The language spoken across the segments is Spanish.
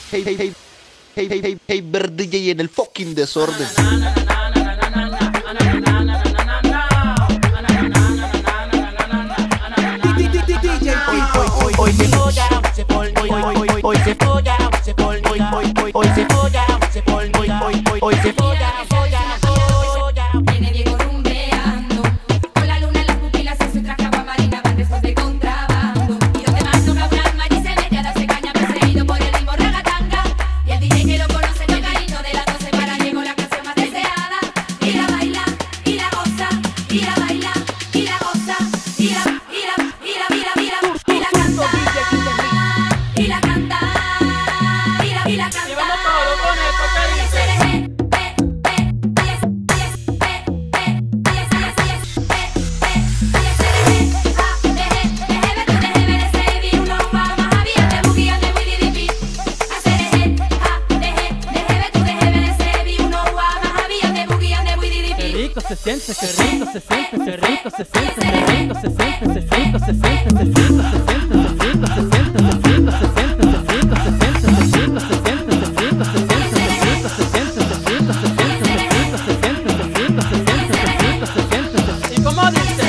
Hey, ver DJ en el fucking desorden. Hoy se folla, se pol, hoy se folla, se pol, hoy se folla, se pol, hoy se folla, Viene Diego rumbeando, con la luna en las pupilas en su traje agua marina van restos de contrabando. Y donde más toca Fran Mari se mete a darse caña perseguido por el ritmo ragatanga. Y el DJ que lo conoce con carito de las 12 para llegó la canción más deseada. Y la baila, y la goza, y la baila, y la goza, y la canta, y la canta, y la canta. Y vamos todos con esto que dice. Se siente, qué rico se siente, qué rico se siente, qué rico se siente, se rico se siente, se rico se siente, se rico se siente, se rico se siente, se rico se siente, se rico se siente, se rico se siente, se rico se siente, se rico se siente, se rico se siente, se rico se siente, se rico se siente. ¿Y cómo dice?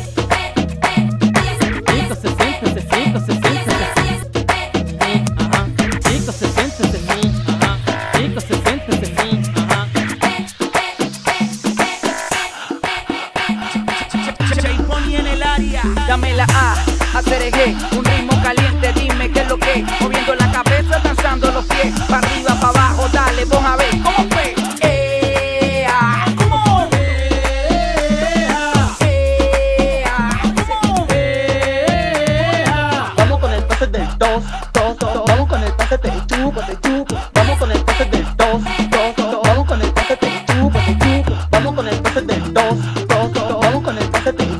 Rico se siente, se rico se siente, ajá. Rico se siente, se ajá. Rico se siente, se ajá. Dame la A, G, un ritmo caliente, dime qué es lo que. Moviendo la cabeza, danzando los pies, para arriba, para abajo, dale, pon a ver, ¿cómo fue? ¿Cómo? Vamos con el pase del 2, vamos con el pase del chuco, vamos con el pase del 2, vamos con el pase del chuco, vamos con el pase del 2, vamos con el pase del